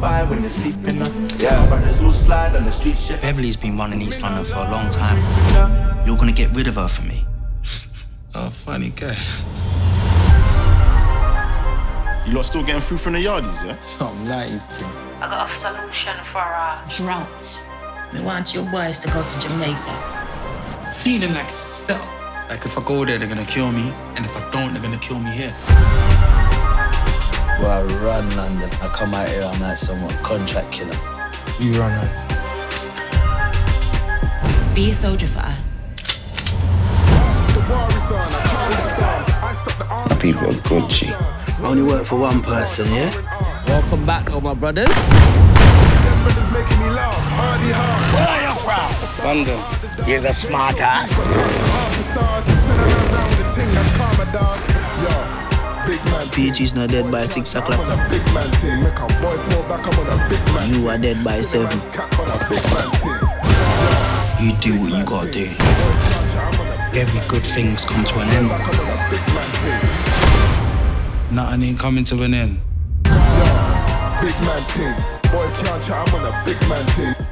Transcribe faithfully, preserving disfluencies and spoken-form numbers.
fire when you're sleeping. Uh. Yeah, brothers who slide on the street shit. Beverly's been running East London for a long time. You're gonna get rid of her for me. Oh, funny guy. You lot still getting through from the yardies, yeah? Something like his team. I got a solution for a drought. We want you boys to go to Jamaica. Feeling like it's a setup. Like if I go there, they're gonna kill me, and if I don't, they're gonna kill me here. Well, I run London. I come out here, I'm like someone contract killer. You run London. Be a soldier for us. People are Gucci. I only work for one person, yeah? Welcome back, all my brothers. Where are you from? London. He's a smart ass. P G's not dead by six o'clock. You are dead by seven. You do what you gotta do. Every good thing's come to an end. Nothing ain't coming to an end. Big man team, boy can't chat, I'm on a big man team.